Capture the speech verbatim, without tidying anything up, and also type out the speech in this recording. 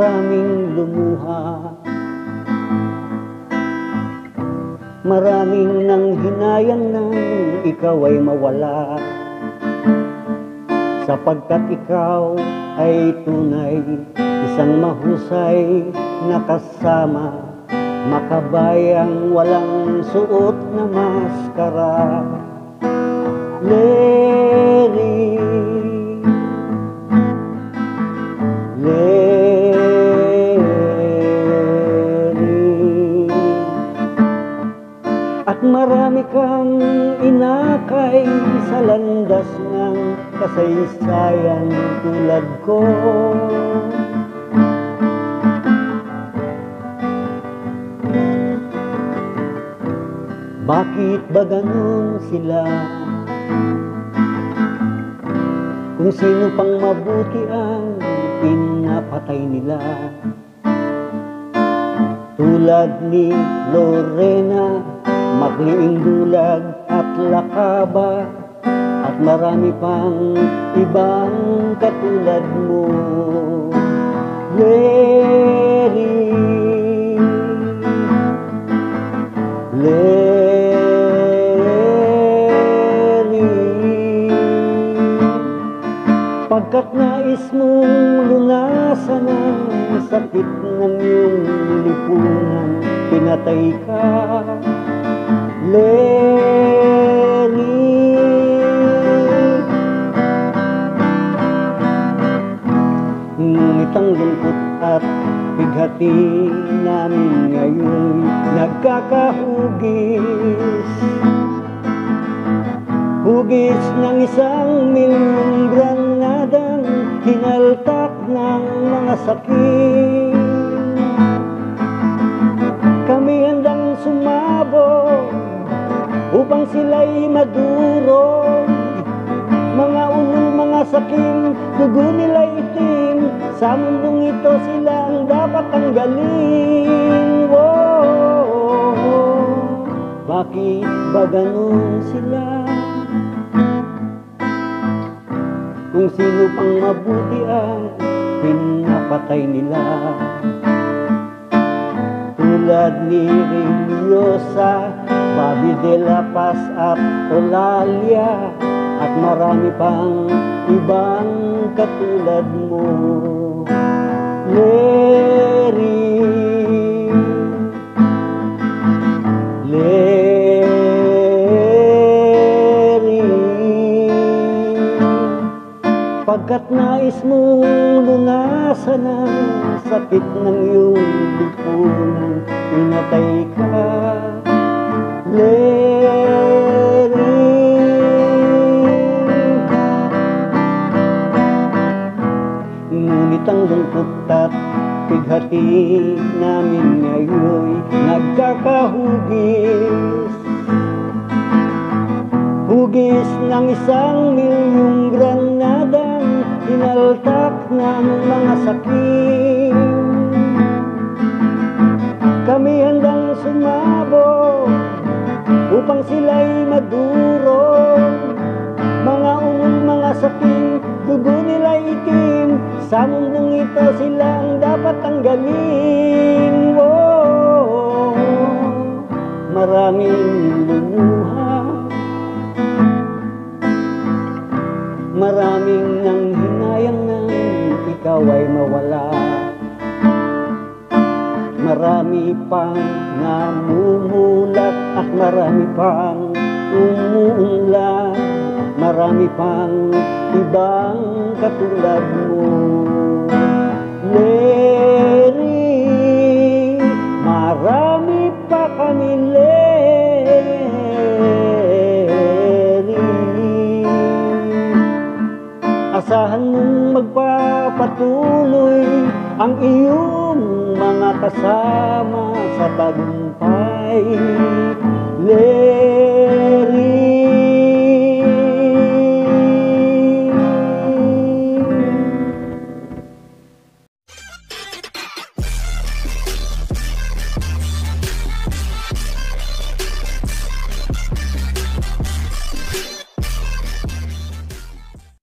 maraming lumuha. Maraming nang hinayang nang ikaw ay mawala, sapagkat ikaw ay tunay, isang mahusay na kasama, makabayang walang suot na maskara. Leri, Leri, at marami kang inakay sa landas ng kasaysayan tulad ko. Bakit ba ganun sila? Kung sino pang mabuti ang pinapatay nila, tulad ni Lorena, Makliing Dulag at Lakaba, at marami pang ibang katulad mo. Leri, Leri, pagkat nais mong lunasan ang sakit ng iyong lipunan, pinatay ka. Leri, ngunit ang lungkot at bighati namin ngayon nagkakahugis, hugis ng isang milyong granadang hinaltak ng mga sakit. Kami handang sumabog upang sila'y madurog, mga ulol, mga sakim, dugo nila itim, sa mundong ito sila ang dapat tanggalin. Whoa, bakit ba ganun sila? Kung sino pang mabuti ang pinapatay nila, tulad ni Religiosa, Bobby de la Paz at Olalia, at marami pang ibang katulad mo. Leri, Leri, pagkat nais mong lunasan ang sakit ng iyong lipunan, pinatay ka. Leri, ngunit ang lungkot at bighati namin ngayon nagkakahugis, hugis ng isang milyong granadang hinaltak ng mga sakim. Kami handang sumabog upang sila'y madurog, mga ulol, mga sakim, dugo nila itim, sa mundong ito sila ang dapat tanggalin. Whoa, maraming lumuha, maraming nang hinayang nang ikaw ay mawala, marami pang namumulat at marami pang umuunlad, marami pang ibang katulad mo. Leri, marami pa kami, Leri. Asahan mong magpapatuloy ang iyong mga kasama sa tagumpay.